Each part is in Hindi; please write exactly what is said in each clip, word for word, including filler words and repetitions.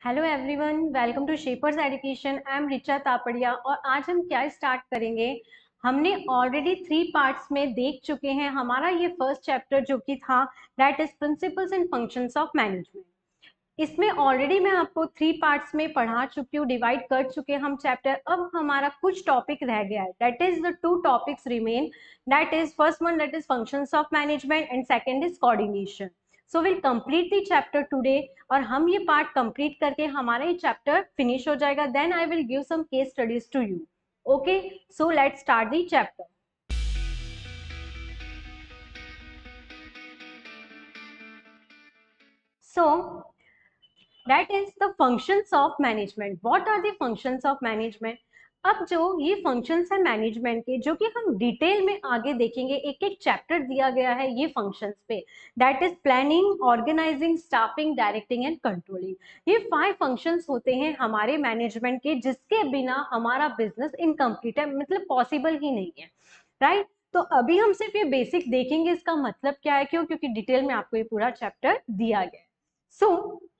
Hello everyone, welcome to Shapers education. I am Richa Tapadia और आज हम क्या स्टार्ट करेंगे। हमने ऑलरेडी थ्री पार्ट्स में देख चुके हैं। हमारा ये फर्स्ट चैप्टर जो कि था that is principles and functions of management. इसमें ऑलरेडी मैं आपको थ्री पार्ट्स में पढ़ा चुकी हूँ, डिवाइड कर चुके हैं हम चैप्टर। अब हमारा कुछ टॉपिक रह गया है, that is the two topics remain. That is first one that is functions of management and second is coordination. So will complete the chapter today और हम ये पार्ट कंप्लीट करके हमारा ये चैप्टर फिनिश हो जाएगा। Then I will give some case studies to you. Okay, so let's start the chapter. So that is the functions of management. What are the functions of management? अब जो ये फंक्शंस है मैनेजमेंट के, जो कि हम डिटेल में आगे देखेंगे, एक एक चैप्टर दिया गया है ये फंक्शंस पे। That is planning, organizing, staffing, directing and controlling. ये फाइव फंक्शंस होते हैं हमारे मैनेजमेंट के, जिसके बिना हमारा बिजनेस इनकम्प्लीट है, मतलब पॉसिबल ही नहीं है, राइट। तो अभी हम सिर्फ ये बेसिक देखेंगे, इसका मतलब क्या है, क्यों? क्योंकि डिटेल में आपको ये पूरा चैप्टर दिया गया है। So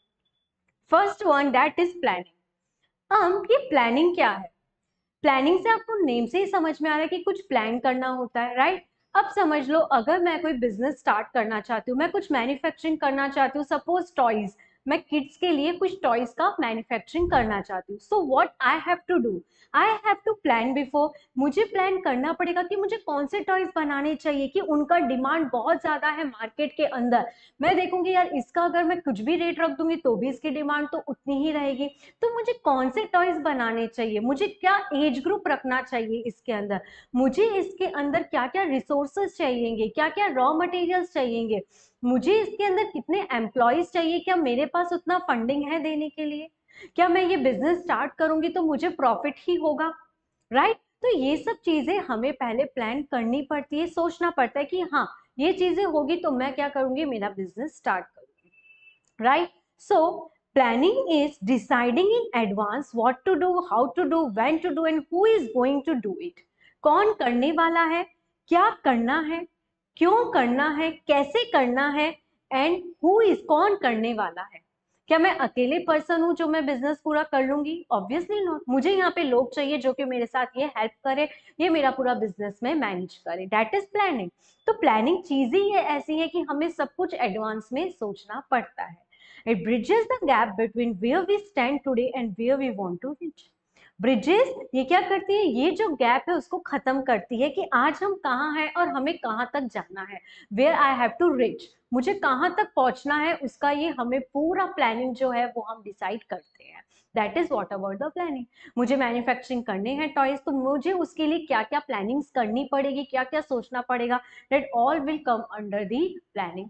first one that is planning. अब ये प्लानिंग क्या है? प्लानिंग से आपको नेम से ही समझ में आ रहा है कि कुछ प्लान करना होता है, राइट। अब समझ लो, अगर मैं कोई बिजनेस स्टार्ट करना चाहती हूँ, मैं कुछ मैन्युफैक्चरिंग करना चाहती हूँ, सपोज टॉयज, मैं किड्स के लिए कुछ टॉयज का मैन्युफैक्चरिंग करना चाहती हूँ। So what I have to do, I have to plan before. मुझे प्लान करना पड़ेगा कि मुझे कौन से टॉयज बनाने चाहिए, कि उनका डिमांड बहुत ज्यादा है मार्केट के अंदर। मैं देखूंगी यार, इसका अगर मैं कुछ भी रेट रख दूंगी तो भी इसकी डिमांड तो उतनी ही रहेगी। तो मुझे कौन से टॉयज बनाने चाहिए, मुझे क्या एज ग्रुप रखना चाहिए इसके अंदर, मुझे इसके अंदर क्या क्या रिसोर्सेज चाहिएंगे, क्या क्या रॉ मटेरियल्स चाहिएंगे, मुझे इसके अंदर कितने एम्प्लॉयज चाहिए, क्या मेरे पास उतना फंडिंग है देने के लिए, क्या मैं ये बिजनेस स्टार्ट करूंगी तो मुझे प्रॉफिट ही होगा, राइट। तो ये सब चीजें हमें पहले प्लान करनी पड़ती है, सोचना पड़ता है कि हाँ ये चीजें होगी तो मैं क्या करूंगी, मेरा बिजनेस स्टार्ट करूंगी, right. So planning is deciding in advance what to do, how to do, when to do and who is going to do it। कौन करने वाला है, क्या करना है, क्यों करना है, कैसे करना है, एंड हु इज, कौन करने वाला है। क्या मैं अकेले पर्सन हूं जो मैं बिजनेस पूरा कर लूंगी? Obviously not. मुझे यहाँ पे लोग चाहिए जो कि मेरे साथ ये हेल्प करे, ये मेरा पूरा बिजनेस में मैनेज करे। That is planning. तो प्लानिंग चीज ही ऐसी है कि हमें सब कुछ एडवांस में सोचना पड़ता है। It bridges the gap between where we stand today and where we want to reach। Bridges ये क्या करती है, ये जो गैप है उसको खत्म करती है कि आज हम कहाँ हैं और हमें कहाँ तक जाना है। Where I have to reach, मुझे कहाँ तक पहुंचना है, उसका ये हमें पूरा प्लानिंग जो है वो हम डिसाइड करते हैं। That is what about the planning. मुझे मैन्युफैक्चरिंग करने हैं टॉयज, तो मुझे उसके लिए क्या क्या प्लानिंग्स करनी पड़ेगी, क्या क्या सोचना पड़ेगा, that all will come under the planning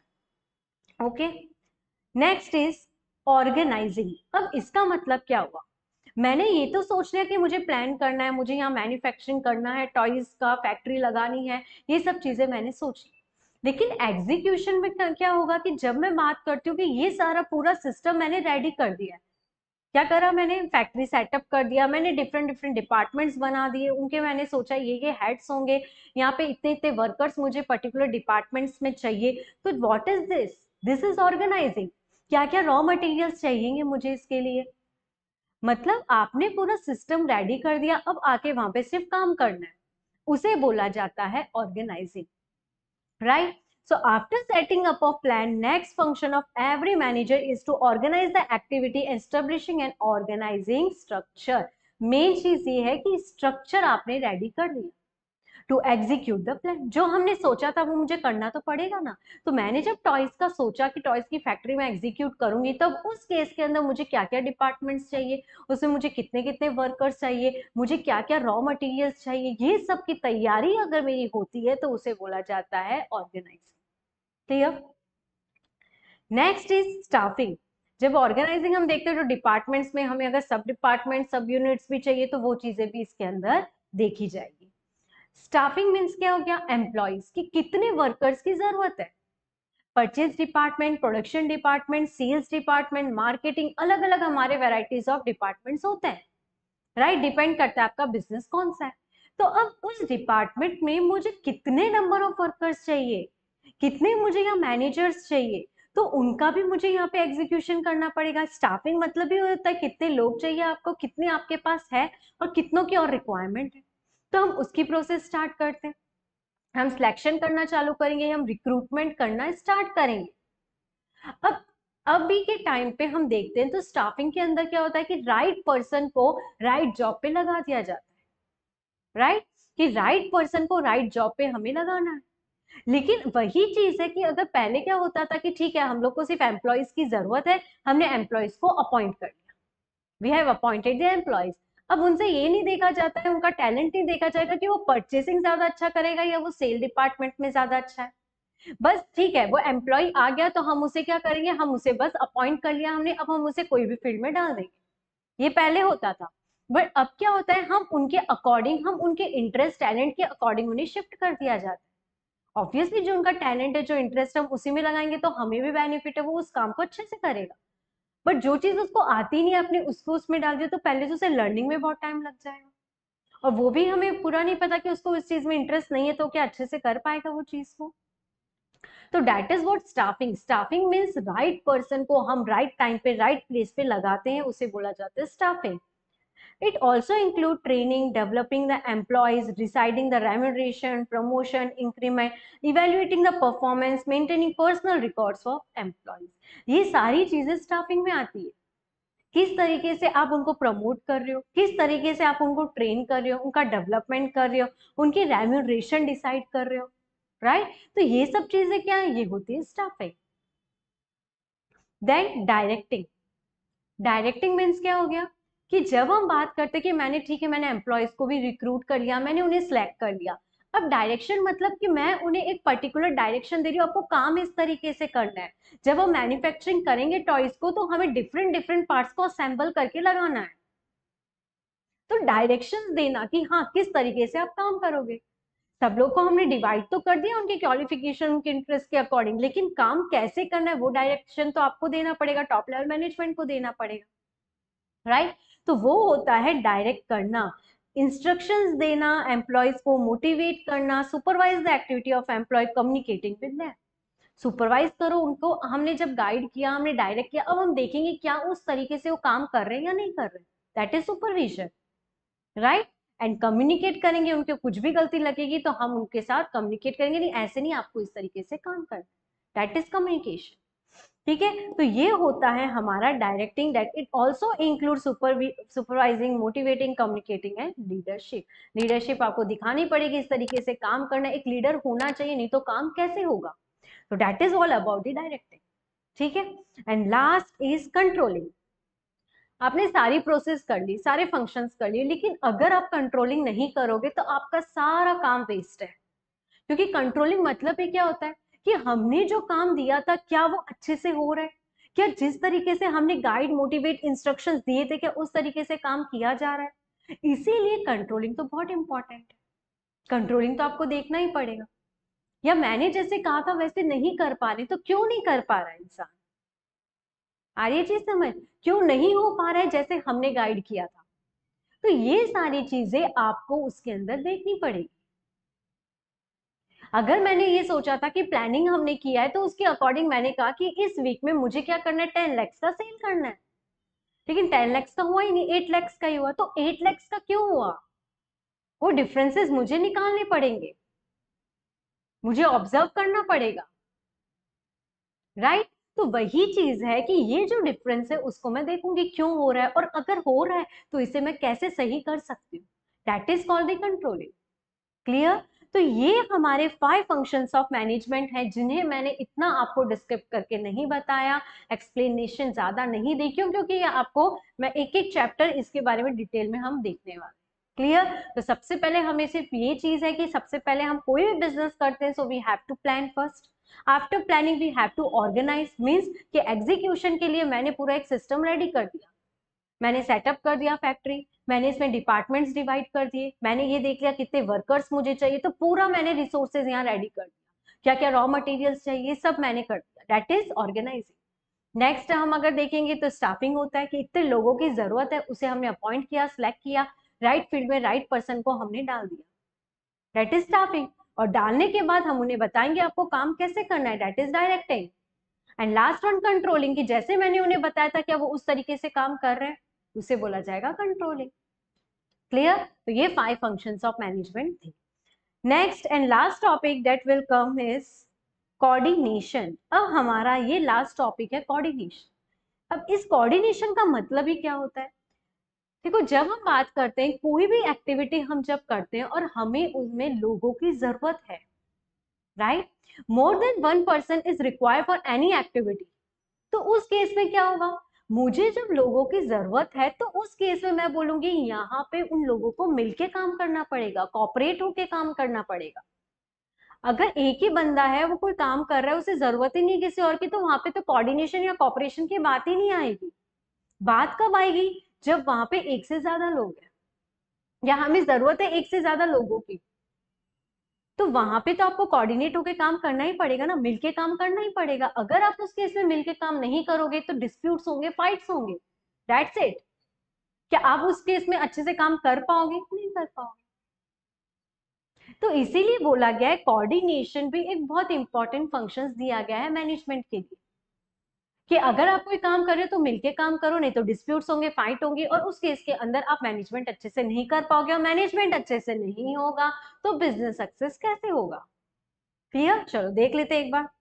function. Okay, next is organizing. अब इसका मतलब क्या हुआ, मैंने ये तो सोच लिया कि मुझे प्लान करना है, मुझे यहाँ मैन्युफैक्चरिंग करना है, टॉयज का फैक्ट्री लगानी है, ये सब चीजें मैंने सोची। लेकिन एग्जीक्यूशन में क्या होगा कि जब मैं बात करती हूँ कि ये सारा पूरा सिस्टम मैंने रेडी कर दिया है, क्या करा मैंने, फैक्ट्री सेटअप कर दिया, मैंने डिफरेंट डिफरेंट डिपार्टमेंट्स बना दिए, उनके मैंने सोचा ये ये हेड्स होंगे, यहाँ पे इतने इतने वर्कर्स मुझे पर्टिकुलर डिपार्टमेंट्स में चाहिए। तो what is this, this is organizing. क्या क्या रॉ मटेरियल्स चाहिए मुझे इसके लिए, मतलब आपने पूरा सिस्टम रेडी कर दिया, अब आके वहां पे सिर्फ काम करना है, उसे बोला जाता है organizing, right. So after setting up of plan, next function of every manager is to organize the activity, establishing and organizing structure। Main चीज ये है कि स्ट्रक्चर आपने रेडी कर दिया टू एग्जीक्यूट द प्लान। जो हमने सोचा था वो मुझे करना तो पड़ेगा ना। तो मैंने जब टॉयज का सोचा कि टॉयज की फैक्ट्री में एग्जीक्यूट करूंगी, तब उस केस के अंदर मुझे क्या क्या डिपार्टमेंट्स चाहिए, उसमें मुझे कितने कितने वर्कर्स चाहिए, मुझे क्या क्या रॉ मटेरियल्स चाहिए, ये सब की तैयारी अगर मेरी होती है तो उसे बोला जाता है organizing. Clear? Next is staffing. जब ऑर्गेनाइजिंग हम देखते हैं तो डिपार्टमेंट्स में हमें अगर सब डिपार्टमेंट सब यूनिट्स भी चाहिए तो वो चीजें भी इसके अंदर देखी जाएगी। स्टाफिंग मीन्स क्या हो गया, एम्प्लॉइज की कितने वर्कर्स की जरूरत है। Purchase department, production department, sales department, marketing, अलग अलग हमारे वेराइटीज ऑफ डिपार्टमेंट्स होते हैं, राइट। डिपेंड करता है आपका बिजनेस कौन सा है। तो अब उस डिपार्टमेंट में मुझे कितने नंबर ऑफ वर्कर्स चाहिए, कितने मुझे यहाँ मैनेजर्स चाहिए, तो उनका भी मुझे यहाँ पे एग्जीक्यूशन करना पड़ेगा। स्टाफिंग मतलब ही होता है कितने लोग चाहिए आपको, कितने आपके पास है और कितनों की और रिक्वायरमेंट है। तो हम उसकी प्रोसेस स्टार्ट करते हैं, हम सिलेक्शन करना चालू करेंगे, हम रिक्रूटमेंट करना स्टार्ट करेंगे। अब अभी के टाइम पे हम देखते हैं तो स्टाफिंग के अंदर क्या होता है कि राइट पर्सन को राइट जॉब पे लगा दिया जाता है, राइट, कि राइट पर्सन को राइट जॉब पे हमें लगाना है। लेकिन वही चीज है कि अगर पहले क्या होता था कि ठीक है हम लोग को सिर्फ एम्प्लॉयज की जरूरत है, हमने एम्प्लॉयज को अपॉइंट कर लिया, we have appointed the employees. अब उनसे ये नहीं देखा जाता है, उनका टैलेंट नहीं देखा जाएगा कि वो परचेसिंग ज्यादा अच्छा करेगा या वो सेल डिपार्टमेंट में ज्यादा अच्छा है। बस ठीक है वो एम्प्लॉय आ गया तो हम उसे क्या करेंगे, हम उसे बस अपॉइंट कर लिया हमने, अब हम उसे कोई भी फील्ड में डाल देंगे। ये पहले होता था। बट अब क्या होता है, हम उनके अकॉर्डिंग, हम उनके इंटरेस्ट टैलेंट के अकॉर्डिंग उन्हें शिफ्ट कर दिया जाता है। ऑब्वियसली जो उनका टैलेंट है, जो इंटरेस्ट है, हम उसी में लगाएंगे तो हमें भी बेनिफिट है, वो उस काम को अच्छे से करेगा। बट जो चीज उसको आती नहीं है, अपने उसको उसमें डाल दिया तो पहले तो उसे लर्निंग में बहुत टाइम लग जाएगा, और वो भी हमें पूरा नहीं पता कि उसको उस चीज में इंटरेस्ट नहीं है तो क्या अच्छे से कर पाएगा वो चीज को। तो that is what staffing. Staffing means right person को हम राइट टाइम पे राइट प्लेस पे लगाते हैं, उसे बोला जाता है staffing. It also include training, developing the employees, deciding the remuneration, promotion, increment, evaluating the performance, maintaining personal records of employees. ये सारी चीजें स्टाफिंग में आती है। किस तरीके से आप उनको प्रमोट कर रहे हो, किस तरीके से आप उनको ट्रेन कर रहे हो, उनका डेवलपमेंट कर रहे हो, उनकी रेम्यूनरेशन डिसाइड कर रहे हो, राइट right? तो ये सब चीजें क्या है, ये होती है staffing. Then directing. Directing means क्या हो गया कि जब हम बात करते हैं कि मैंने ठीक है मैंने एम्प्लॉयज को भी रिक्रूट कर लिया, मैंने उन्हें सिलेक्ट कर लिया। अब डायरेक्शन मतलब कि मैं उन्हें एक पर्टिकुलर डायरेक्शन दे रही हूँ, आपको काम इस तरीके से करना है। जब हम मैन्युफैक्चरिंग करेंगे टॉयज को तो हमें डिफरेंट डिफरेंट पार्ट्स को असेंबल करके लगाना है। तो डायरेक्शन देना कि हाँ किस तरीके से आप काम करोगे। सब लोग को हमने डिवाइड तो कर दिया उनके क्वालिफिकेशन, उनके इंटरेस्ट के अकॉर्डिंग, लेकिन काम कैसे करना है वो डायरेक्शन तो आपको देना पड़ेगा, टॉप लेवल मैनेजमेंट को देना पड़ेगा, राइट right? तो वो होता है डायरेक्ट करना, इंस्ट्रक्शंस देना, एम्प्लॉयज को मोटिवेट करना, supervise the activity of employ, communicating with them. Supervise करो उनको, हमने जब गाइड किया, हमने डायरेक्ट किया, अब हम देखेंगे क्या उस तरीके से वो काम कर रहे हैं या नहीं कर रहे, that is supervision, right. And communicate करेंगे, उनके कुछ भी गलती लगेगी तो हम उनके साथ कम्युनिकेट करेंगे, नहीं ऐसे नहीं आपको इस तरीके से काम करना, दैट इज कम्युनिकेशन। ठीक है, तो ये होता है हमारा directing, that it also include supervising, motivating, communicating and leadership. Leadership आपको दिखानी पड़ेगी, इस तरीके से काम करना, एक लीडर होना चाहिए, नहीं तो काम कैसे होगा। तो that is all about the directing. ठीक है, एंड लास्ट इज कंट्रोलिंग। आपने सारी प्रोसेस कर ली, सारे फंक्शंस कर लिए, लेकिन अगर आप कंट्रोलिंग नहीं करोगे तो आपका सारा काम वेस्ट है। क्योंकि कंट्रोलिंग मतलब ये क्या होता है कि हमने जो काम दिया था क्या वो अच्छे से हो रहा है, क्या जिस तरीके से हमने गाइड, मोटिवेट, इंस्ट्रक्शंस दिए थे क्या उस तरीके से काम किया जा रहा है। इसीलिए कंट्रोलिंग तो बहुत इंपॉर्टेंट है, कंट्रोलिंग तो आपको देखना ही पड़ेगा। या मैंने जैसे कहा था वैसे नहीं कर पा रही तो क्यों नहीं कर पा रहा इंसान, आ रही चीज समझ, क्यों नहीं हो पा रहा है जैसे हमने गाइड किया था। तो ये सारी चीजें आपको उसके अंदर देखनी पड़ेगी। अगर मैंने ये सोचा था कि प्लानिंग हमने किया है तो उसके अकॉर्डिंग मैंने कहा कि इस वीक में मुझे क्या करना है, टेन लैक्स का सेल करना है, लेकिन टेन लैक्स का हुआ ही नहीं, एट लैक्स का ही हुआ। तो एट लैक्स का क्यों हुआ, वो डिफरेंसेस मुझे निकालने पड़ेंगे, मुझे ऑब्जर्व करना पड़ेगा, राइट right? तो वही चीज है कि ये जो डिफरेंस है उसको मैं देखूंगी क्यों हो रहा है, और अगर हो रहा है तो इसे मैं कैसे सही कर सकती हूँ, that is called the controlling. Clear. तो ये हमारे फाइव फंक्शंस ऑफ मैनेजमेंट है जिन्हें मैंने इतना आपको डिस्क्राइब करके नहीं बताया, एक्सप्लेनेशन ज्यादा नहीं दी क्यों, क्योंकि ये आपको मैं एक एक चैप्टर इसके बारे में डिटेल में हम देखने वाले। क्लियर। तो सबसे पहले हमें सिर्फ ये चीज है कि सबसे पहले हम कोई भी बिजनेस करते हैं so we have to plan first, after planning we have to organize, means कि एग्जीक्यूशन के लिए मैंने पूरा एक सिस्टम रेडी कर दिया, मैंने सेटअप कर दिया फैक्ट्री, मैंने इसमें डिपार्टमेंट्स डिवाइड कर दिए, मैंने ये देख लिया कितने वर्कर्स मुझे चाहिए, तो पूरा मैंने रिसोर्सेज यहाँ रेडी कर दिया, क्या क्या रॉ मटेरियल्स चाहिए सब मैंने कर दिया, दैट इज ऑर्गेनाइजिंग। नेक्स्ट हम अगर देखेंगे तो स्टाफिंग होता है कि इतने लोगों की जरूरत है, उसे हमने अपॉइंट किया, सिलेक्ट किया, राइट फील्ड में राइट पर्सन को हमने डाल दिया, दैट इज स्टाफिंग। और डालने के बाद हम उन्हें बताएंगे आपको काम कैसे करना है, that is directing. And last one controlling, कि जैसे मैंने उन्हें बताया था क्या वो उस तरीके से काम कर रहे हैं, उसे बोला जाएगा कंट्रोलिंग। क्लियर? तो ये फाइव फंक्शंस ऑफ मैनेजमेंट थे। Next and last topic that will come is coordination. अब हमारा ये लास्ट टॉपिक है कोऑर्डिनेशन। अब इस कोऑर्डिनेशन का मतलब ही क्या होता है? देखो, जब हम बात करते हैं कोई भी एक्टिविटी हम जब करते हैं और हमें उसमें लोगों की जरूरत है, right, more than one person is required for any activity, तो उस केस में क्या होगा? मुझे जब लोगों की जरूरत है तो उस केस में मैं बोलूंगी यहाँ पे उन लोगों को मिलके काम करना पड़ेगा, कॉपरेट होके काम करना पड़ेगा। अगर एक ही बंदा है, वो कोई काम कर रहा है, उसे जरूरत ही नहीं किसी और की, तो वहां पे तो कोऑर्डिनेशन या कॉपरेशन की बात ही नहीं आएगी। बात कब आएगी? जब वहां पे एक से ज्यादा लोग हैं या हमें जरूरत है एक से ज्यादा लोगों की, तो वहां पे तो आपको कोऑर्डिनेट होकर काम करना ही पड़ेगा ना, मिलके काम करना ही पड़ेगा। अगर आप उस केस में मिलके काम नहीं करोगे तो डिस्प्यूट्स होंगे, फाइट्स होंगे, दैट्स इट। क्या आप उस केस में अच्छे से काम कर पाओगे? नहीं कर पाओगे। तो इसीलिए बोला गया है कोऑर्डिनेशन भी एक बहुत इंपॉर्टेंट फंक्शंस दिया गया है मैनेजमेंट के लिए, कि अगर आप कोई काम कर रहे हो तो मिलके काम करो, नहीं तो डिस्प्यूट्स होंगे, फाइट होंगे, और उस केस के अंदर आप मैनेजमेंट अच्छे से नहीं कर पाओगे, और मैनेजमेंट अच्छे से नहीं होगा तो बिजनेस सक्सेस कैसे होगा? क्लियर? चलो देख लेते हैं एक बार।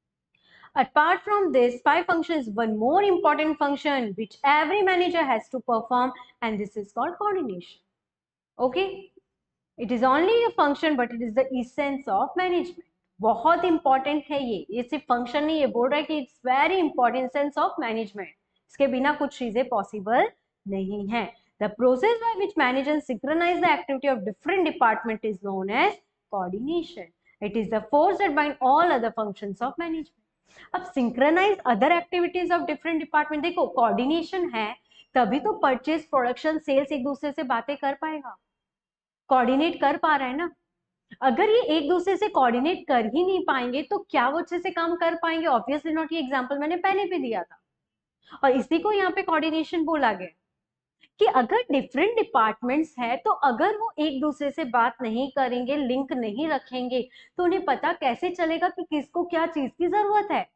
Apart from this, five functions, one more important function which every manager has to perform, and this is called coordination. Okay? It is only a function, but it is the essence of management. बहुत important है ये ये सिर्फ function नहीं, ये बोल रहा है कि it's very important essence of management. इसके बिना कुछ चीजें possible नहीं है. The process by which managers synchronize the activity of different department is known as coordination. It is the force that binds all other functions of management. अब synchronize other activities of different department, देखो कोऑर्डिनेशन है तभी तो परचेज, प्रोडक्शन, सेल्स एक दूसरे से बातें कर पाएगा, कोऑर्डिनेट कर पा रहा है ना। अगर ये एक दूसरे से कोऑर्डिनेट कर ही नहीं पाएंगे तो क्या वो अच्छे से काम कर पाएंगे? Obviously not. ये एग्जांपल मैंने पहले भी दिया था, और इसी को यहाँ पे कोऑर्डिनेशन बोला गया कि अगर डिफरेंट डिपार्टमेंट्स है तो अगर वो एक दूसरे से बात नहीं करेंगे, लिंक नहीं रखेंगे, तो उन्हें पता कैसे चलेगा कि किसको क्या चीज की जरूरत है।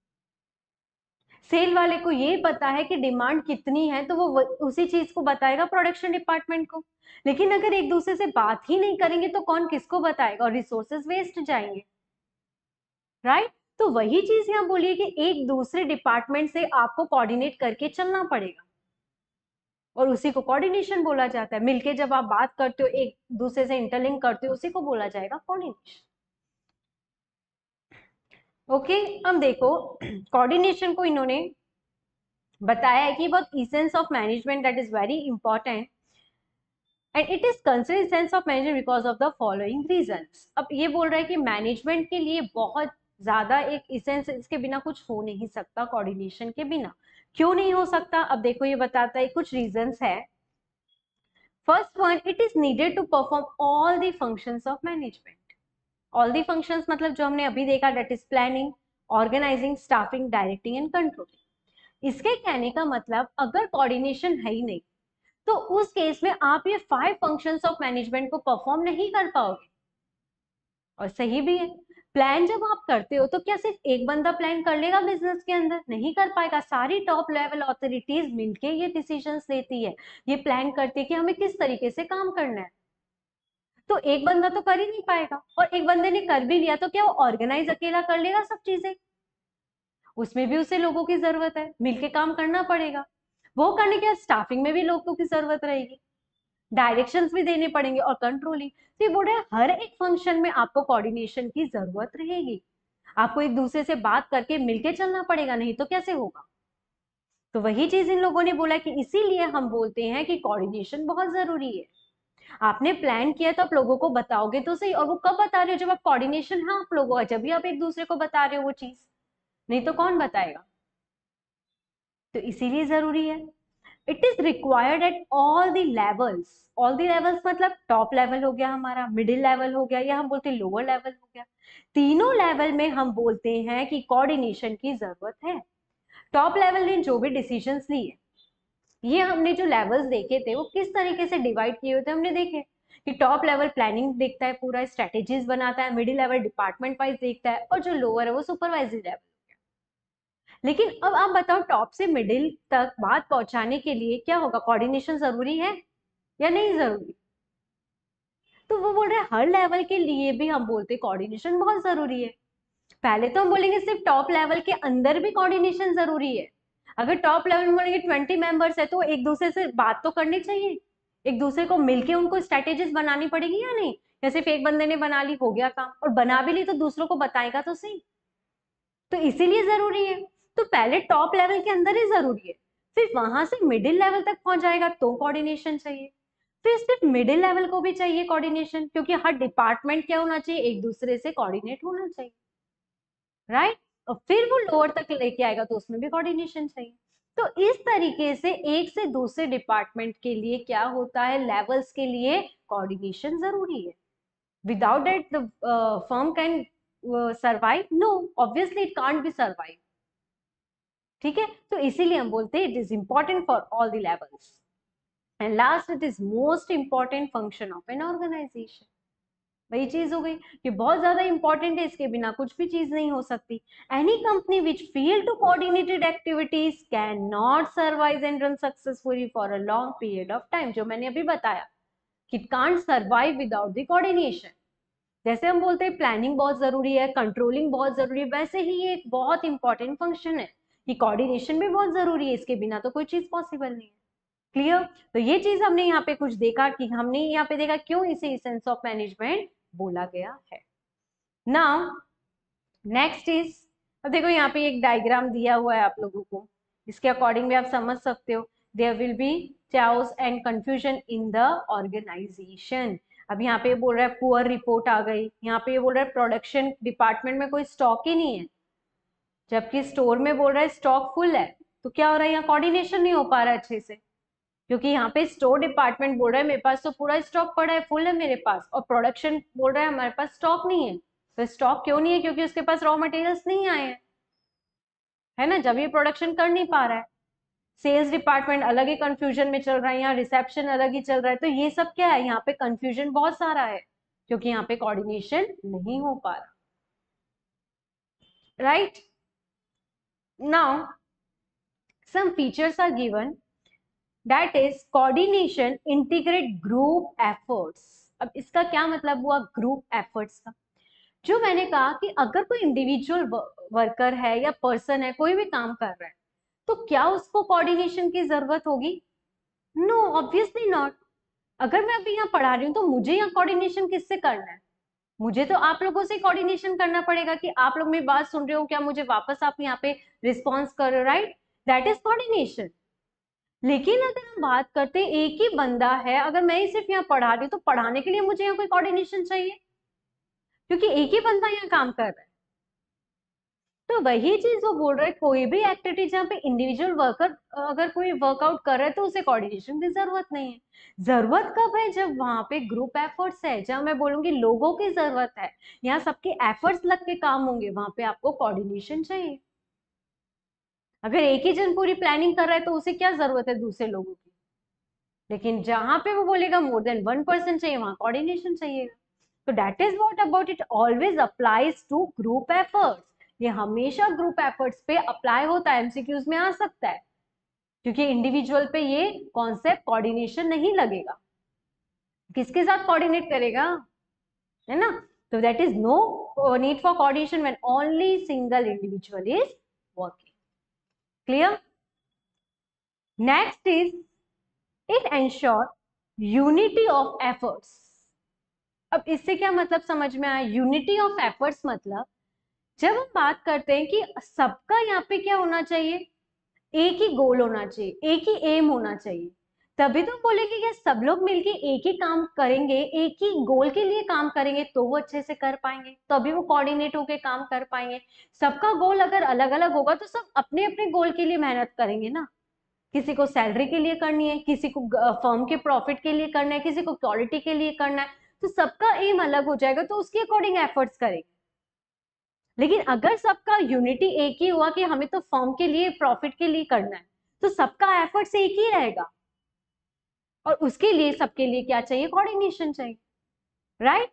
सेल वाले को ये पता है कि डिमांड कितनी है, तो वो उसी चीज को बताएगा प्रोडक्शन डिपार्टमेंट को। लेकिन अगर एक दूसरे से बात ही नहीं करेंगे तो कौन किसको बताएगा, और रिसोर्सेज वेस्ट जाएंगे, राइट। तो वही चीज यहाँ बोलिए कि एक दूसरे डिपार्टमेंट से आपको कोऑर्डिनेट करके चलना पड़ेगा, और उसी को कोऑर्डिनेशन बोला जाता है। मिलके जब आप बात करते हो, एक दूसरे से इंटरलिंक करते हो, उसी को बोला जाएगा कोऑर्डिनेशन। ओके, अब देखो कोऑर्डिनेशन को इन्होंने बताया है कि बहुत essence of management that is very important, and it is considered sense of management because of the following reasons. अब ये बोल रहा है कि मैनेजमेंट के लिए बहुत ज्यादा एक इसेंस, इसके बिना कुछ हो नहीं सकता, कोऑर्डिनेशन के बिना। क्यों नहीं हो सकता? अब देखो ये बताता है, कुछ रीजंस है। First one, it is needed to perform all the functions of management. All the functions मतलब जो हमने अभी देखा, that is planning, organizing, staffing, directing and controlling. इसके कहने का मतलब अगर कोऑर्डिनेशन है ही नहीं तो उस केस में आप ये फाइव फंक्शंस ऑफ मैनेजमेंट को परफॉर्म नहीं कर पाओगे। और सही भी है, प्लान जब आप करते हो तो क्या सिर्फ एक बंदा प्लान कर लेगा बिजनेस के अंदर? नहीं कर पाएगा। सारी टॉप लेवल अथॉरिटीज मिलके ये डिसीजंस लेती है, ये प्लान करती है कि हमें किस तरीके से काम करना है। तो एक बंदा तो कर ही नहीं पाएगा, और एक बंदे ने कर भी लिया तो क्या वो ऑर्गेनाइज अकेला कर लेगा सब चीजें? उसमें भी उसे लोगों की जरूरत है, मिलके काम करना पड़ेगा। वो करने के बाद स्टाफिंग में भी लोगों की जरूरत रहेगी, डायरेक्शंस भी देने पड़ेंगे, और कंट्रोलिंग। तो ये बोल रहे हैं हर एक फंक्शन में आपको कोऑर्डिनेशन की जरूरत रहेगी, आपको एक दूसरे से बात करके मिलके चलना पड़ेगा, नहीं तो कैसे होगा? तो वही चीज इन लोगों ने बोला कि इसीलिए हम बोलते हैं कि कोऑर्डिनेशन बहुत जरूरी है। आपने प्लान किया तो आप लोगों को बताओगे तो सही, और वो कब बता रहे हो? जब आप कोऑर्डिनेशन है आप लोगों का, जब भी आप एक दूसरे को बता रहे हो वो चीज, नहीं तो कौन बताएगा? तो इसीलिए जरूरी है। It is required at all the levels. All the levels मतलब टॉप लेवल हो गया हमारा, मिडिल लेवल हो गया, या हम बोलते हैं लोअर लेवल हो गया। तीनों लेवल में हम बोलते हैं कि कोऑर्डिनेशन की जरूरत है। टॉप लेवल ने जो भी डिसीजंस लिए, ये हमने जो लेवल्स देखे थे वो किस तरीके से डिवाइड किए होते हमने देखे, कि टॉप लेवल प्लानिंग देखता है, पूरा स्ट्रेटेजीज बनाता है, मिडिल लेवल डिपार्टमेंट वाइज देखता है, और जो लोअर है वो सुपरवाइजरी लेवल। लेकिन अब आप बताओ टॉप से मिडिल तक बात पहुंचाने के लिए क्या होगा, कोऑर्डिनेशन जरूरी है या नहीं जरूरी? तो वो बोल रहे हैं हर लेवल के लिए भी हम बोलते हैं कोऑर्डिनेशन बहुत जरूरी है। पहले तो हम बोलेंगे सिर्फ टॉप लेवल के अंदर भी कोऑर्डिनेशन जरूरी है। अगर टॉप लेवल में बोलेंगे ट्वेंटी मेंबर्स है तो एक दूसरे से बात तो करनी चाहिए, एक दूसरे को मिलके उनको स्ट्रेटेजीज बनानी पड़ेगी या नहीं? या सिर्फ एक बंदे ने बना ली हो गया काम, और बना भी ली तो दूसरों को बताएगा तो सही। तो इसीलिए जरूरी है। तो पहले टॉप लेवल के अंदर ही जरूरी है, फिर वहां से मिडिल लेवल तक पहुंच जाएगा तो कोऑर्डिनेशन चाहिए, फिर सिर्फ मिडिल लेवल को भी चाहिए कोऑर्डिनेशन, क्योंकि हर डिपार्टमेंट क्या होना चाहिए, एक दूसरे से कोऑर्डिनेट होना चाहिए, राइट। और फिर वो लोअर तक लेके आएगा तो उसमें भी कोऑर्डिनेशन चाहिए। तो इस तरीके से एक से दूसरे डिपार्टमेंट के लिए क्या होता है, लेवल्स के लिए कोऑर्डिनेशन जरूरी है। Without that the firm can survive? No, obviously it can't be survive. ठीक है, तो इसीलिए हम बोलते हैं it is important for all the levels. And last, it is most important function of an organization. वही चीज हो गई कि बहुत ज्यादा इंपॉर्टेंट है, इसके बिना कुछ भी चीज नहीं हो सकती। Any company which fail to coordinated activities can not survive and run successfully for a long period of time. जो मैंने अभी बताया कि can't survive without the coordination. जैसे हम बोलते हैं प्लानिंग बहुत जरूरी है, कंट्रोलिंग बहुत जरूरी है, वैसे ही ये एक बहुत इंपॉर्टेंट फंक्शन है कि कोऑर्डिनेशन भी बहुत जरूरी है, इसके बिना तो कोई चीज पॉसिबल नहीं है। क्लियर? तो ये चीज हमने यहाँ पे कुछ देखा कि हमने यहाँ पे देखा क्यों इसे एसेंस ऑफ मैनेजमेंट बोला गया है। नाउ नेक्स्ट इज, अब देखो यहाँ पे एक डायग्राम दिया हुआ है आप लोगों को, इसके अकॉर्डिंग भी आप समझ सकते हो। There will be chaos and confusion in the organization. अब यहाँ पे बोल रहा है पुअर रिपोर्ट आ गई, यहाँ पे बोल रहा है प्रोडक्शन डिपार्टमेंट में कोई स्टॉक ही नहीं है, जबकि स्टोर में बोल रहा है स्टॉक फुल है। तो क्या हो रहा है, यहाँ कोऑर्डिनेशन नहीं हो पा रहा है अच्छे से, क्योंकि यहाँ पे स्टोर डिपार्टमेंट बोल रहा है मेरे पास तो पूरा स्टॉक पड़ा है, फुल है मेरे पास, और प्रोडक्शन बोल रहा है हमारे पास स्टॉक नहीं है। तो स्टॉक क्यों नहीं है, क्योंकि उसके पास रॉ मटेरियल्स नहीं आए हैं, है ना, जब ये प्रोडक्शन कर नहीं पा रहा है। सेल्स डिपार्टमेंट अलग ही कंफ्यूजन में चल रहा है, यहाँ रिसेप्शन अलग ही चल रहा है। तो ये सब क्या है, यहाँ पे कंफ्यूजन बहुत सारा है, क्योंकि यहाँ पे कोऑर्डिनेशन नहीं हो पा रहा, right. Now some features are given, that is coordination integrate group efforts. अब इसका क्या मतलब हुआ ग्रुप एफर्ट्स का? जो मैंने कहा कि अगर कोई इंडिविजुअल वर्कर है या पर्सन है, कोई भी काम कर रहा है, तो क्या उसको कोऑर्डिनेशन की जरूरत होगी? No, obviously not. अगर मैं अभी यहाँ पढ़ा रही हूँ तो मुझे यहाँ कोऑर्डिनेशन किससे करना है? मुझे तो आप लोगों से कोऑर्डिनेशन करना पड़ेगा कि आप लोग मेरी बात सुन रहे हो क्या, मुझे वापस आप यहाँ पे रिस्पॉन्स कर रहे हो, राइट? That is coordination. लेकिन अगर हम बात करते हैं एक ही बंदा है, अगर मैं ही सिर्फ यहाँ पढ़ा रही हूँ तो पढ़ाने के लिए मुझे यहाँ कोई कोऑर्डिनेशन चाहिए, क्योंकि एक ही बंदा यहाँ काम कर रहा है। तो वही चीज वो बोल रहा है, कोई भी एक्टिविटी जहाँ पे इंडिविजुअल वर्कर अगर कोई वर्कआउट कर रहा है तो उसे कोऑर्डिनेशन की जरूरत नहीं है। जरूरत कब है, जब वहां पे ग्रुप एफर्ट्स है, जब मैं बोलूंगी लोगों की जरूरत है, यहाँ सबके एफर्ट्स लग के काम होंगे, वहां पे आपको कोऑर्डिनेशन चाहिए। अगर एक ही जन पूरी प्लानिंग कर रहा है तो उसे क्या जरूरत है दूसरे लोगों की? लेकिन जहां पे वो बोलेगा मोर देन वन पर्सन चाहिए, वहां कोऑर्डिनेशन चाहिए। तो that is what about it always applies to group efforts. ये हमेशा ग्रुप एफर्ट्स पे अप्लाई होता है, एमसीक्यूज में आ सकता है, क्योंकि इंडिविजुअल पे ये कॉन्सेप्ट कोऑर्डिनेशन नहीं लगेगा। किसके साथ कोऑर्डिनेट करेगा, है ना? तो that is no need for coordination when only single individual is working. Clear? Next is it ensure unity of efforts. अब इससे क्या मतलब समझ में आया? यूनिटी ऑफ एफर्ट्स मतलब जब हम बात करते हैं कि सबका यहाँ पे क्या होना चाहिए, एक ही गोल होना चाहिए, एक ही एम होना चाहिए, तभी तो बोलेंगे कि सब लोग मिलके एक ही काम करेंगे, एक ही गोल के लिए काम करेंगे तो वो अच्छे से कर पाएंगे, तभी वो कोऑर्डिनेट होके काम कर पाएंगे। सबका गोल अगर अलग अलग होगा तो सब अपने अपने गोल के लिए मेहनत करेंगे ना। किसी को सैलरी के लिए करनी है, किसी को फर्म के प्रॉफिट के लिए करना है, किसी को क्वालिटी के लिए करना है, तो सबका एम अलग हो जाएगा, तो उसके अकॉर्डिंग एफर्ट्स करेंगे। लेकिन अगर सबका यूनिटी एक ही हुआ कि हमें तो फर्म के लिए प्रॉफिट के लिए करना है, तो सबका एफर्ट्स एक ही रहेगा, और उसके लिए सबके लिए क्या चाहिए, कोऑर्डिनेशन चाहिए, right?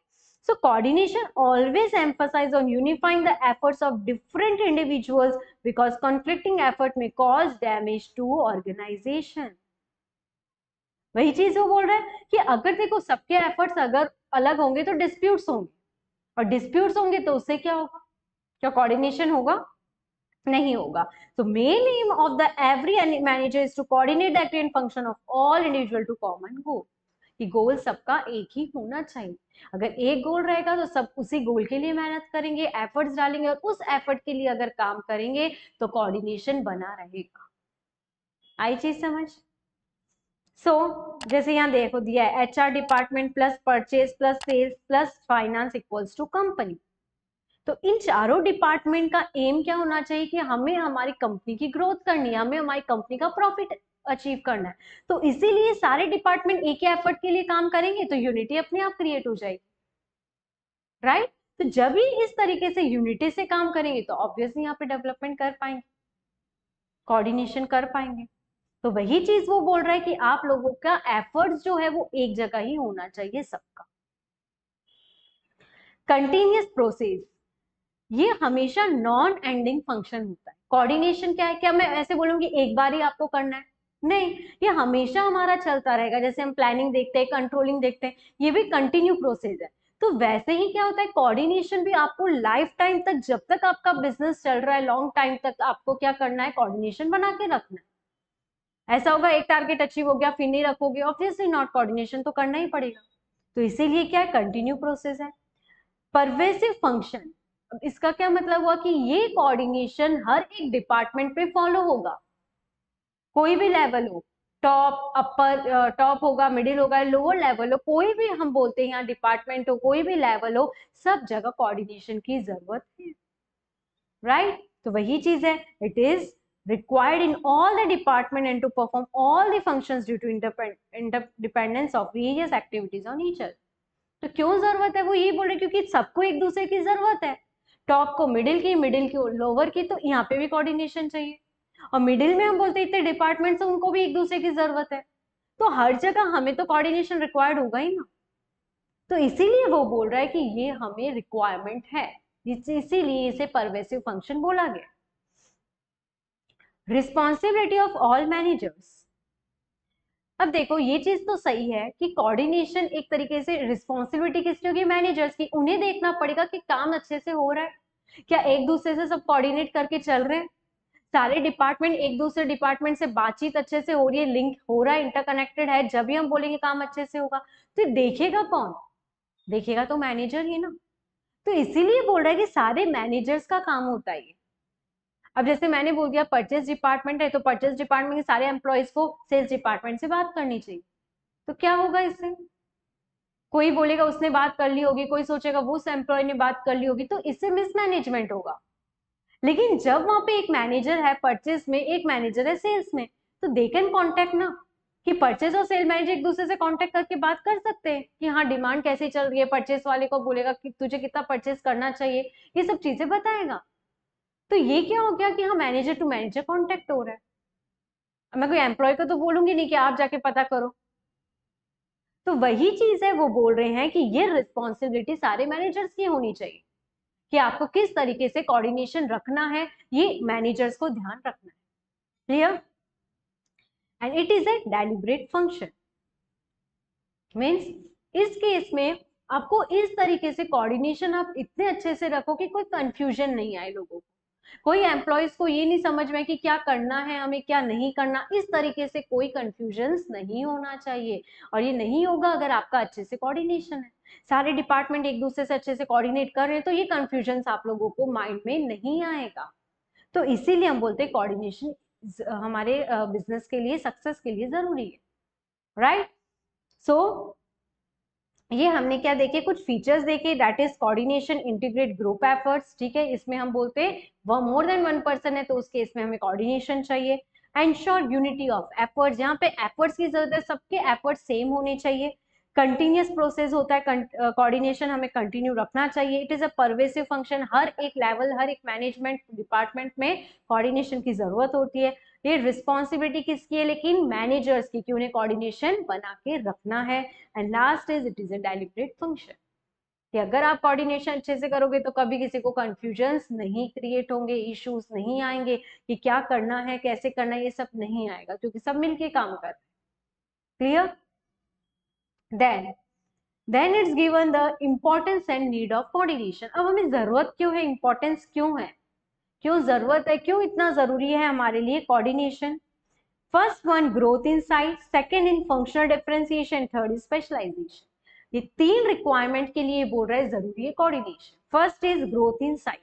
So coordination always emphasize on unifying the efforts of different individuals because conflicting effort may cause damage to organization. वही चीज वो बोल रहा है कि अगर देखो सबके एफर्ट्स अगर अलग होंगे तो डिस्प्यूट्स होंगे, और डिस्प्यूट्स होंगे तो उससे क्या होगा, क्या कोऑर्डिनेशन होगा, नहीं होगा. So main aim of the every manager is to coordinate the activity and function of all individual to common goal. कि गोल सबका एक ही होना चाहिए. अगर एक गोल रहेगा तो सब उसी गोल के लिए मेहनत करेंगे, एफर्ट्स डालेंगे, और उस एफर्ट के लिए अगर काम करेंगे तो कोऑर्डिनेशन बना रहेगा. आई चीज समझ. सो so, जैसे यहाँ देखो दिया है H R department plus purchase plus sales plus finance equals to company. तो इन चारों डिपार्टमेंट का एम क्या होना चाहिए कि हमें हमारी कंपनी की ग्रोथ करनी है, हमें हमारी कंपनी का प्रॉफिट अचीव करना है. तो इसीलिए सारे डिपार्टमेंट एक ही एफर्ट के लिए काम करेंगे तो यूनिटी अपने आप क्रिएट हो जाएगी. Right right? तो जब ही इस तरीके से यूनिटी से काम करेंगे तो ऑब्वियसली यहाँ पे डेवलपमेंट कर पाएंगे, कोऑर्डिनेशन कर पाएंगे. तो वही चीज वो बोल रहा है कि आप लोगों का एफर्ट्स जो है वो एक जगह ही होना चाहिए सबका. कंटिन्यूअस प्रोसेस ये हमेशा नॉन एंडिंग फंक्शन होता है. कोऑर्डिनेशन क्या है, क्या मैं ऐसे बोलूंगी एक बार ही आपको करना है, नहीं, ये हमेशा हमारा चलता रहेगा. जैसे हम प्लानिंग देखते हैं, कंट्रोलिंग देखते हैं, ये भी कंटिन्यू प्रोसेस है. तो वैसे ही क्या होता है कोऑर्डिनेशन भी आपको लाइफ टाइम तक, जब तक आपका बिजनेस चल रहा है, लॉन्ग टाइम तक आपको क्या करना है, कोऑर्डिनेशन बना के रखना है. ऐसा होगा एक टारगेट अचीव हो गया फिर नहीं रखोगे, ऑब्वियसली नॉट, कोऑर्डिनेशन तो करना ही पड़ेगा. तो इसीलिए क्या है कंटिन्यू प्रोसेस है. परवेसिव फंक्शन, अब इसका क्या मतलब हुआ कि ये कोऑर्डिनेशन हर एक डिपार्टमेंट पे फॉलो होगा, कोई भी लेवल हो, टॉप अपर टॉप होगा, मिडिल होगा, लोअर लेवल हो, कोई भी हम बोलते हैं यहाँ डिपार्टमेंट हो, कोई भी लेवल हो, सब जगह कोऑर्डिनेशन की जरूरत है. Right right? तो वही चीज है, it is required in all the department and to perform all the functions due to interdependence of various activities on each other. तो क्यों जरूरत है, वो यही बोल रहे क्योंकि सबको एक दूसरे की जरूरत है. टॉप को मिडिल की, मिडिल की लोअर की, तो यहाँ पे भी कोऑर्डिनेशन चाहिए. और मिडिल में हम बोलते हैं इतने डिपार्टमेंट्स हैं, उनको भी एक दूसरे की जरूरत है. तो हर जगह हमें तो कोऑर्डिनेशन रिक्वायर्ड होगा ही ना. तो इसीलिए वो बोल रहा है कि ये हमें रिक्वायरमेंट है, इसीलिए इसे परवेसिव फंक्शन बोला गया. Responsibility of all managers. अब देखो ये चीज तो सही है कि कोऑर्डिनेशन एक तरीके से रिस्पॉन्सिबिलिटी किसकी होगी, मैनेजर्स की. उन्हें देखना पड़ेगा कि काम अच्छे से हो रहा है, क्या एक दूसरे से सब कोऑर्डिनेट करके चल रहे हैं, सारे डिपार्टमेंट एक दूसरे डिपार्टमेंट से बातचीत अच्छे से हो रही है, लिंक हो रहा है, इंटरकनेक्टेड है. जब भी हम बोलेंगे काम अच्छे से होगा, तो देखेगा कौन, देखेगा तो मैनेजर ही ना. तो इसीलिए बोल रहा है कि सारे मैनेजर्स का काम होता है. अब जैसे मैंने बोल दिया परचेज डिपार्टमेंट है, तो परचेज डिपार्टमेंट के सारे एम्प्लॉयज को सेल्स डिपार्टमेंट से बात करनी चाहिए. तो क्या होगा इससे, कोई बोलेगा उसने बात कर ली होगी, कोई सोचेगा वो उस एम्प्लॉय ने बात कर ली होगी, तो इससे मिसमैनेजमेंट होगा. लेकिन जब वहां पे एक मैनेजर है परचेज में, एक मैनेजर है सेल्स में, तो दे कैन कॉन्टेक्ट ना, कि परचेज और सेल मैनेजर एक दूसरे से कांटेक्ट करके बात कर सकते हैं कि हाँ डिमांड कैसी चल रही है. परचेज वाले को बोलेगा कि तुझे कितना परचेज करना चाहिए, ये सब चीजें बताएगा. तो ये क्या हो गया कि हाँ मैनेजर टू मैनेजर कांटेक्ट हो रहा है. मैं कोई एम्प्लॉय को तो बोलूंगी नहीं कि आप जाके पता करो. तो वही चीज है, वो बोल रहे हैं कि ये रिस्पॉन्सिबिलिटी सारे मैनेजर्स की होनी चाहिए कि आपको किस तरीके से कोऑर्डिनेशन रखना है, ये मैनेजर्स को ध्यान रखना है. Clear. And it is a deliberate function. Means इस केस में आपको इस तरीके से कोऑर्डिनेशन आप इतने अच्छे से रखो कि कोई कंफ्यूजन नहीं आए लोगों को, कोई एम्प्लॉयज को ये नहीं समझ में कि क्या करना है हमें क्या नहीं करना. इस तरीके से कोई कंफ्यूजन नहीं होना चाहिए, और ये नहीं होगा अगर आपका अच्छे से कोऑर्डिनेशन है, सारे डिपार्टमेंट एक दूसरे से अच्छे से कोऑर्डिनेट कर रहे हैं, तो ये कंफ्यूजन आप लोगों को माइंड में नहीं आएगा. तो इसीलिए हम बोलते हैं कोऑर्डिनेशन हमारे बिजनेस के लिए, सक्सेस के लिए जरूरी है. राइट. सो ये हमने क्या देखे, कुछ फीचर्स देखे, that is coordination, integrate group efforts. ठीक है, इसमें हम बोलते हैं वह मोर देन वन पर्सन है तो उस केस में हमें कोऑर्डिनेशन चाहिए. एंश्योर यूनिटी ऑफ एफर्ट्स, यहाँ पे एफर्ट्स की जरूरत है, सबके एफर्ट्स सेम होने चाहिए. कंटिन्यूअस प्रोसेस होता है, कोऑर्डिनेशन हमें कंटिन्यू रखना चाहिए. It is a pervasive function, हर एक लेवल, हर एक मैनेजमेंट डिपार्टमेंट में कोऑर्डिनेशन की जरूरत होती है. ये रिस्पॉन्सिबिलिटी किसकी है, लेकिन मैनेजर्स की, कि उन्हें कोऑर्डिनेशन बना के रखना है. And last is it is a deliberate function. कि अगर आप कोऑर्डिनेशन अच्छे से करोगे तो कभी किसी को कंफ्यूजन्स नहीं क्रिएट होंगे, इश्यूज नहीं आएंगे कि क्या करना है, कैसे करना है, ये सब नहीं आएगा क्योंकि सब मिलके काम कर रहे हैं। Clear? Then then it's given the importance and need of coordination. अब हमें जरूरत क्यों है, इंपॉर्टेंस क्यों है, क्यों जरूरत है, क्यों इतना जरूरी है हमारे लिए coordination? First one growth in size, second in functional differentiation, third is specialization. ये तीन रिक्वायरमेंट के लिए बोल रहे हैं जरूरी है coordination. First is growth in size.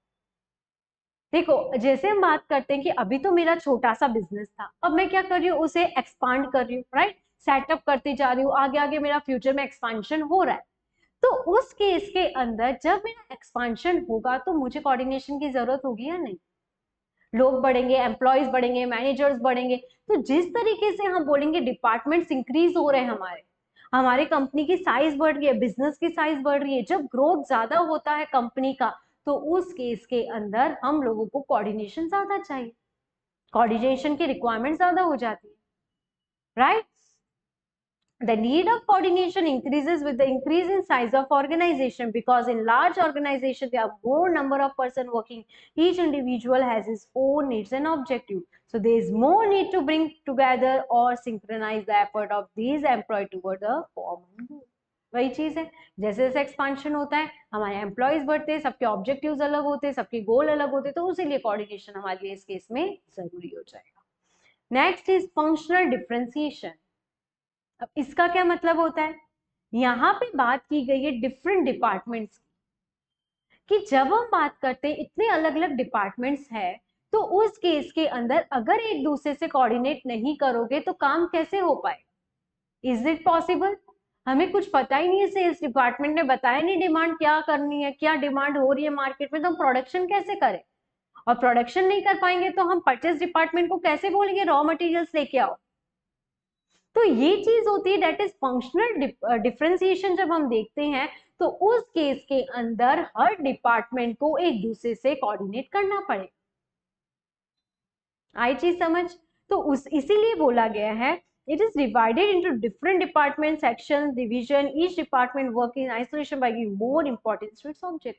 देखो जैसे हम बात करते हैं कि अभी तो मेरा छोटा सा बिजनेस था, अब मैं क्या कर रही हूँ, उसे एक्सपांड कर रही हूँ, राइट, सेटअप करती जा रही हूँ, आगे आगे मेरा फ्यूचर में एक्सपांशन हो रहा है। तो उस केस के अंदर जब मेरा एक्सपांशन होगा तो मुझे कोऑर्डिनेशन की जरूरत होगी या नहीं? लोग बढ़ेंगे, एम्प्लॉयज बढ़ेंगे, मैनेजर्स बढ़ेंगे, तो जिस तरीके से हम बोलेंगे डिपार्टमेंट्स इंक्रीज हो रहे हैं, हमारे हमारी कंपनी की साइज बढ़ रही है, बिजनेस की साइज बढ़ रही है, जब ग्रोथ ज्यादा होता है कंपनी का तो उस केस के अंदर हम लोगों को कोऑर्डिनेशन ज्यादा चाहिए, कोऑर्डिनेशन की रिक्वायरमेंट ज्यादा हो जाती है, right? The need of coordination increases with the increase in size of organization, because in large organization there are more number of person working. Each individual has his own needs and objective. So there is more need to bring together or synchronize the effort of these employees toward a common goal. वही चीज है, जैसे जैसे एक्सपांशन होता है हमारे एम्प्लॉयज बढ़ते हैं, सबके ऑब्जेक्टिव्स अलग होते हैं, सबके गोल अलग होते हैं, तो उसीलिए कोऑर्डिनेशन हमारे लिए इस केस में जरूरी हो जाएगा। Next is functional differentiation. अब इसका क्या मतलब होता है, यहाँ पे बात की गई है डिफरेंट डिपार्टमेंट्स की, कि जब हम बात करते हैं इतने अलग अलग डिपार्टमेंट्स है तो उस केस के अंदर अगर एक दूसरे से कोऑर्डिनेट नहीं करोगे तो काम कैसे हो पाए? Is it possible? हमें कुछ पता ही नहीं है, सेल्स डिपार्टमेंट ने बताया नहीं डिमांड क्या करनी है, क्या डिमांड हो रही है मार्केट में, तो हम प्रोडक्शन कैसे करें? और प्रोडक्शन नहीं कर पाएंगे तो हम परचेस डिपार्टमेंट को कैसे बोलेंगे रॉ मटेरियल्स लेके आओ? तो ये चीज होती है डेट इज फंक्शनल डिफरेंशिएशन। जब हम देखते हैं तो उस केस के अंदर हर डिपार्टमेंट को एक दूसरे से कोऑर्डिनेट करना पड़ेगा। आई चीज समझ? तो उस इसीलिए बोला गया है it is divided into different department, sections, division, each department work in isolation by giving more importance to its object.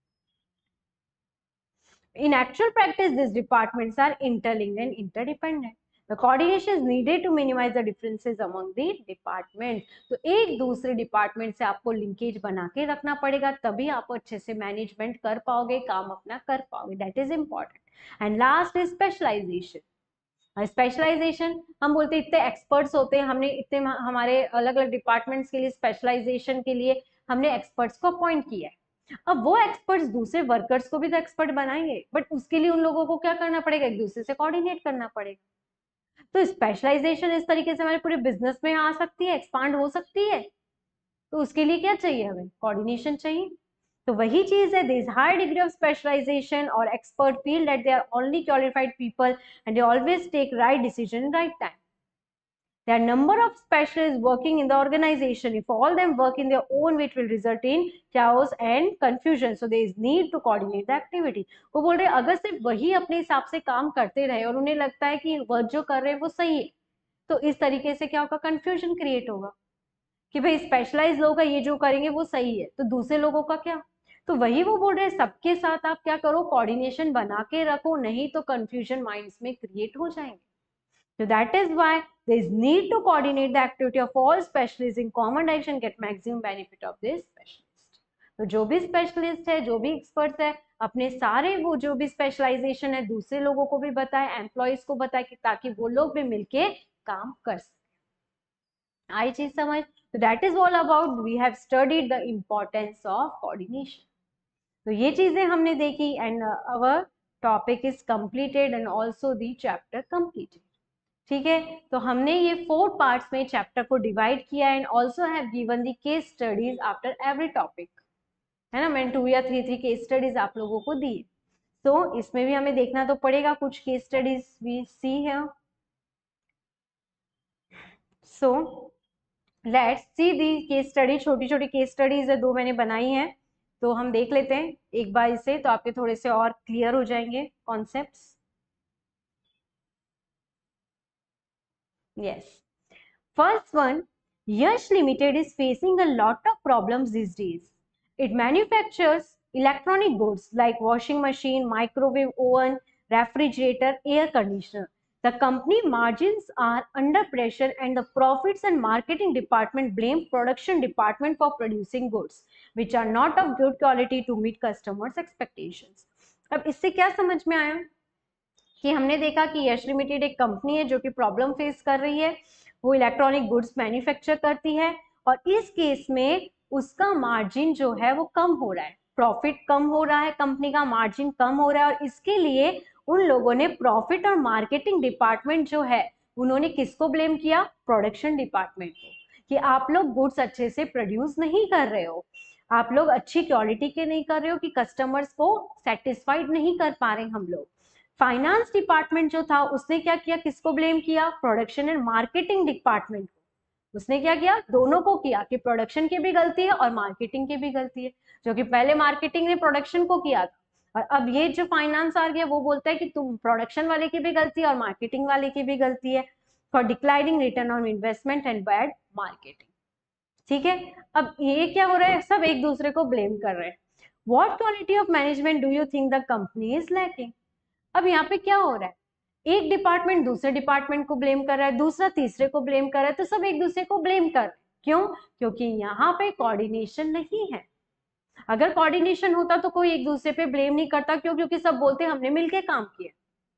In actual practice, these departments are interlinked and interdependent. The coordination is needed to minimize the differences among the departments. तो एक दूसरे डिपार्टमेंट से आपको लिंकेज बना के रखना पड़ेगा, तभी आप अच्छे से मैनेजमेंट कर पाओगे, काम अपना कर पाओगे। That is important. And last is specialization. Specialization हम बोलते हैं इतने एक्सपर्ट्स होते हैं, हमने इतने हमारे अलग अलग डिपार्टमेंट्स के लिए स्पेशलाइजेशन के लिए हमने एक्सपर्ट्स को अपॉइंट किया है। अब वो एक्सपर्ट्स दूसरे वर्कर्स को भी तो एक्सपर्ट बनाएंगे, बट उसके लिए उन लोगों को क्या करना पड़ेगा, एक दूसरे से कोऑर्डिनेट करना पड़ेगा। तो स्पेशलाइजेशन इस तरीके से हमारे पूरे बिजनेस में आ सकती है, एक्सपांड हो सकती है, तो उसके लिए क्या चाहिए, हमें कोऑर्डिनेशन चाहिए। तो वही चीज है, there is high degree of specialization और expert feel that they are only qualified people and they always take right decision in right time. There are number of specialists working in the organization. If all them work in their own way, it will result in chaos and confusion. So there is need to coordinate the activity. वो बोल रहे हैं अगर सिर्फ वही अपने हिसाब से काम करते रहे और उन्हें लगता है कि वर्क जो कर रहे हैं वो सही है, तो इस तरीके से क्या होगा, कंफ्यूजन क्रिएट होगा कि भाई स्पेशलाइज लोग ये जो करेंगे वो सही है, तो दूसरे लोगों का क्या? तो वही वो बोल रहे हैं सबके साथ आप क्या करो, कोऑर्डिनेशन बना के रखो, नहीं तो कंफ्यूजन माइंड्स में क्रिएट हो जाएंगे। So that is why there is need to coordinate the activity of all specialists in common direction, get maximum benefit of this specialist. तो जो भी स्पेशलिस्ट है, जो भी एक्सपर्ट्स है, अपने सारे वो जो भी स्पेशलाइजेशन है दूसरे लोगों को भी बताए, एम्प्लॉयज को बताए, कि ताकि वो लोग भी मिलके काम कर सके। आई चीज समझ? तो that is all about we have studied the importance of coordination. तो ये चीजें हमने देखी and our topic is completed and also the chapter completed. ठीक है, तो हमने ये फोर पार्ट्स में चैप्टर को डिवाइड किया and also have given the case studies after every topic, है ना। मैंने टू या थ्री थ्री केस स्टडीज आप लोगों को दी, तो इसमें भी हमें देखना तो पड़ेगा कुछ केस स्टडीज वी सी है। So let's see the case study. छोटी छोटी केस स्टडीज है, दो मैंने बनाई है, तो हम देख लेते हैं एक बार इसे, तो आपके थोड़े से और क्लियर हो जाएंगे concepts. Yes. First one, Yash Limited is facing a lot of problems these days It manufactures electronic goods like washing machine, microwave oven, refrigerator, air conditioner. The company margins are under pressure and the profits and marketing department blame production department for producing goods which are not of good quality to meet customers expectations. अब इससे क्या समझ में आया कि हमने देखा कि यश लिमिटेड एक कंपनी है जो कि प्रॉब्लम फेस कर रही है, वो इलेक्ट्रॉनिक गुड्स मैन्युफैक्चर करती है और इस केस में उसका मार्जिन जो है वो कम हो रहा है, प्रॉफिट कम हो रहा है, कंपनी का मार्जिन कम हो रहा है और इसके लिए उन लोगों ने प्रॉफिट और मार्केटिंग डिपार्टमेंट जो है उन्होंने किसको ब्लेम किया, प्रोडक्शन डिपार्टमेंट को, कि आप लोग गुड्स अच्छे से प्रोड्यूस नहीं कर रहे हो, आप लोग अच्छी क्वालिटी के नहीं कर रहे हो, कि कस्टमर्स को सेटिस्फाइड नहीं कर पा रहे हम लोग। फाइनेंस डिपार्टमेंट जो था उसने क्या किया, किसको ब्लेम किया, प्रोडक्शन एंड मार्केटिंग डिपार्टमेंट को। उसने क्या किया, दोनों को किया कि प्रोडक्शन की भी गलती है और मार्केटिंग की भी गलती है, जो कि पहले मार्केटिंग ने प्रोडक्शन को किया था और अब ये जो फाइनेंस आ गया वो बोलता है कि तुम प्रोडक्शन वाले की भी गलती है और मार्केटिंग वाले की भी गलती है for declining return on investment and bad marketing. ठीक है, अब ये क्या हो रहा है, सब एक दूसरे को ब्लेम कर रहे हैं। What quality of management do you think the company is lacking. अब यहाँ पे क्या हो रहा है, एक डिपार्टमेंट दूसरे डिपार्टमेंट को ब्लेम कर रहा है, दूसरा तीसरे को ब्लेम कर रहा है, तो सब एक दूसरे को ब्लेम कर रहे हैं। क्यों, क्योंकि यहाँ पे कोऑर्डिनेशन नहीं है। अगर कोऑर्डिनेशन होता तो कोई एक दूसरे पे ब्लेम नहीं करता, क्यों, क्योंकि सब बोलते हमने मिलके काम किया।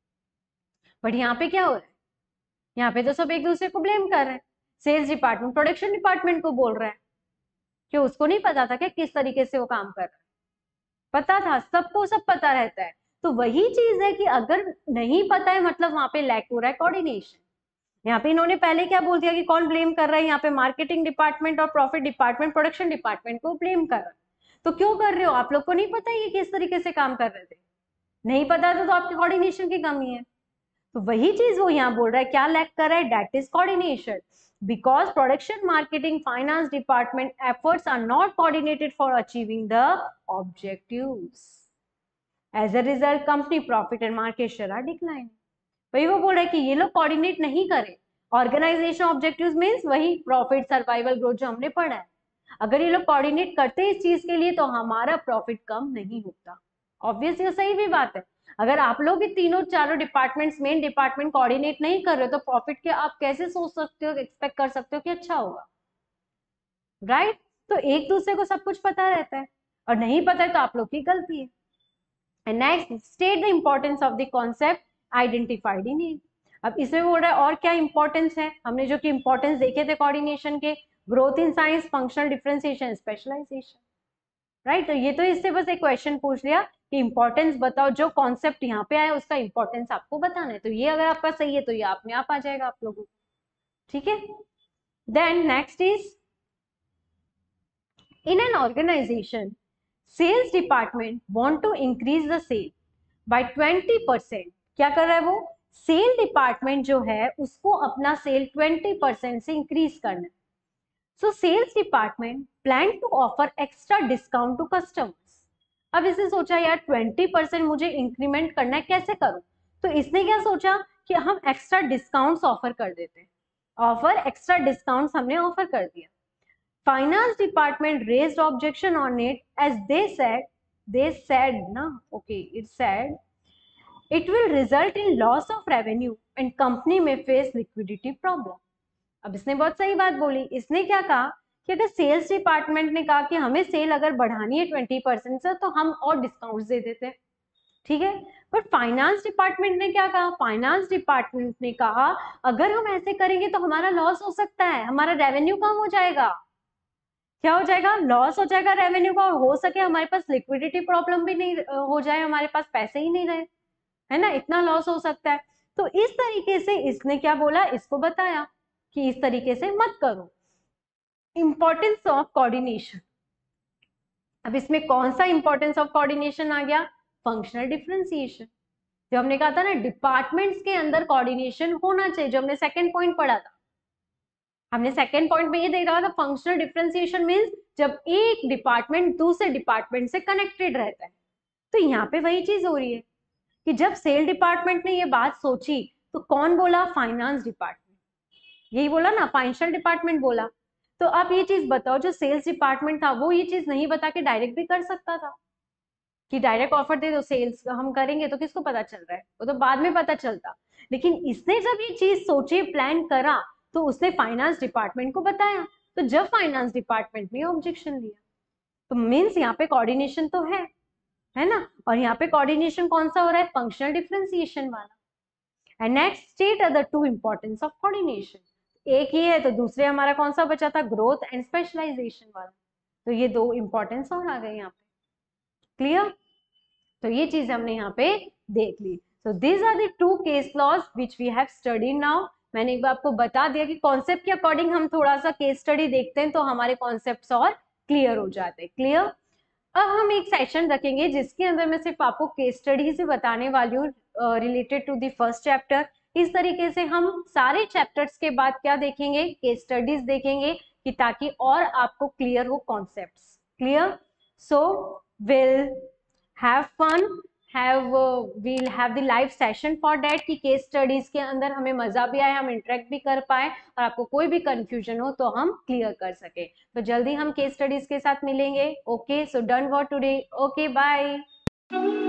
बट यहाँ पे क्या हो रहा है, यहाँ पे तो सब एक दूसरे को ब्लेम कर रहे हैं। सेल्स डिपार्टमेंट प्रोडक्शन डिपार्टमेंट को बोल रहा है, क्यों, उसको नहीं पता था क्या किस तरीके से वो काम कर रहा है, पता था, सबको सब पता रहता है। तो वही चीज है कि अगर नहीं पता है मतलब वहां पे लैक हो रहा है कोऑर्डिनेशन। यहाँ पे इन्होंने पहले क्या बोल दिया कि कौन ब्लेम कर रहा है, यहाँ पे मार्केटिंग डिपार्टमेंट और प्रॉफिट डिपार्टमेंट प्रोडक्शन डिपार्टमेंट को ब्लेम कर रहा है। तो क्यों कर रहे हो, आप लोग को नहीं पता ये किस तरीके से काम कर रहे थे, नहीं पता था तो आपकी कोऑर्डिनेशन की कमी है। तो वही चीज वो यहाँ बोल रहा है, क्या लैक कर रहा है, that is coordination. Because production, marketing, finance department efforts are not coordinated for achieving the objectives. As a result, company profit and market share are declining. वही वो बोल रहा है कि ये लोग कोऑर्डिनेट नहीं करें। ऑर्गेनाइजेशन ऑब्जेक्टिव्स मीन्स वही प्रॉफिट, सर्वाइवल, ग्रोथ जो हमने पढ़ा है। अगर ये लोग कोऑर्डिनेट करते हैं इस चीज के लिए तो हमारा प्रॉफिट कम नहीं होता। ऑब्वियस ये सही भी बात है, अगर आप लोग तीनों चारों डिपार्टमेंट्स, मेन डिपार्टमेंट कोऑर्डिनेट नहीं कर रहे तो प्रॉफिट के आप कैसे सोच सकते हो, एक्सपेक्ट कर सकते हो कि अच्छा होगा, राइट right? तो एक दूसरे को सब कुछ पता रहता है और नहीं पता है तो आप लोग की गलती है। And next, state the importance of the concept identified in it. अब इसमें बोल रहा है और क्या इंपॉर्टेंस है, हमने जो कि इंपॉर्टेंस देखे थे कोऑर्डिनेशन के, growth in science, functional differentiation, specialization, right. तो ये तो इससे बस एक क्वेश्चन पूछ लिया कि इंपॉर्टेंस बताओ, जो कॉन्सेप्ट यहाँ पे आया उसका इंपॉर्टेंस आपको बताना है। तो ये अगर आपका सही है तो ये आप में आप आ जाएगा आप लोगों को, ठीक है। Then next is, in an organization sales department want to increase the sale by twenty percent. क्या कर रहा है वो, सेल डिपार्टमेंट जो है उसको अपना सेल ट्वेंटी परसेंट से इंक्रीज करना है। So sales department plan to offer extra discount to customers. अब इसने सोचा यार ट्वेंटी परसेंट मुझे इंक्रीमेंट करना है, कैसे करूं, तो इसने क्या सोचा कि हम एक्स्ट्रा डिस्काउंट्स ऑफर कर देते हैं। ऑफर एक्स्ट्रा डिस्काउंट्स हमने ऑफर कर दिया। Finance department raised objection on it as they said they said ना okay it said it will result in loss of revenue and company may face liquidity problem. अब इसने बहुत सही बात बोली, इसने क्या कहा कि अगर सेल्स डिपार्टमेंट ने कहा कि हमें सेल अगर बढ़ानी है ट्वेंटी परसेंट से तो हम और डिस्काउंट दे देते हैं, ठीक है। बट फाइनेंस डिपार्टमेंट ने क्या कहा, फाइनेंस डिपार्टमेंट ने कहा अगर हम ऐसे करेंगे तो हमारा लॉस हो सकता है, हमारा रेवेन्यू कम हो जाएगा। क्या हो जाएगा, लॉस हो जाएगा रेवेन्यू का, और हो सके हमारे पास लिक्विडिटी प्रॉब्लम भी नहीं हो जाए, हमारे पास पैसे ही नहीं रहे, है ना, इतना लॉस हो सकता है। तो इस तरीके से इसने क्या बोला, इसको बताया कि इस तरीके से मत करो। इंपॉर्टेंस ऑफ कोऑर्डिनेशन, अब इसमें कौन सा इंपॉर्टेंस ऑफ कोऑर्डिनेशन आ गया, फंक्शनल डिफरेंशिएशन। जो हमने कहा था ना डिपार्टमेंट्स के अंदर कोऑर्डिनेशन होना चाहिए, जो हमने सेकंड पॉइंट पढ़ा था, हमने सेकंड पॉइंट में ये देख रहा था फंक्शनल डिफरेंशिएशन मींस जब एक डिपार्टमेंट दूसरे डिपार्टमेंट से कनेक्टेड रहता है। तो यहाँ पे वही चीज हो रही है कि जब सेल डिपार्टमेंट ने ये बात सोची तो कौन बोला, फाइनेंस डिपार्टमेंट, यही बोला ना, फाइनेंशियल डिपार्टमेंट बोला। तो आप ये चीज बताओ, जो सेल्स डिपार्टमेंट था वो ये चीज नहीं बता के डायरेक्ट भी कर सकता था कि डायरेक्ट ऑफर दे दो, सेल्स हम करेंगे, तो किसको पता चल रहा है, वो तो बाद में पता चलता। लेकिन इसने जब ये चीज सोची, प्लान करा, तो उसने फाइनेंस डिपार्टमेंट को बताया। तो जब फाइनेंस डिपार्टमेंट ने ऑब्जेक्शन लिया, तो मीन्स यहाँ पे कोऑर्डिनेशन तो है है ना। और यहाँ पे कोऑर्डिनेशन कौन सा हो रहा है, फंक्शनल डिफरेंशिएशन वाला। And next state are the two importance of coordination. एक ये है, तो दूसरे हमारा कौन सा बचा था, ग्रोथ एंड स्पेशलाइजेशन वाला। तो ये दो इंपॉर्टेंस और आ गए यहाँ पे। क्लियर। तो ये चीज हमने यहाँ पे देख ली। So these are the two case laws which we have studied now. मैंने एक बार आपको बता दिया कि कॉन्सेप्ट के अकॉर्डिंग हम थोड़ा सा केस स्टडी देखते हैं तो हमारे कॉन्सेप्ट्स और क्लियर हो जाते हैं। क्लियर। अब हम एक सेशन रखेंगे जिसके अंदर मैं सिर्फ आपको केस स्टडी से बताने वाली हूँ related to the first chapter. इस तरीके से हम सारे चैप्टर्स के बाद क्या देखेंगे, केस स्टडीज देखेंगे, कि ताकि और आपको क्लियर हो concepts. Clear. So will have fun, have will have the live session for that, कि केस स्टडीज के अंदर हमें मजा भी आए, हम इंटरेक्ट भी कर पाए, और आपको कोई भी कंफ्यूजन हो तो हम क्लियर कर सके। तो जल्दी हम केस स्टडीज के साथ मिलेंगे। Okay, so done for today. Okay, bye.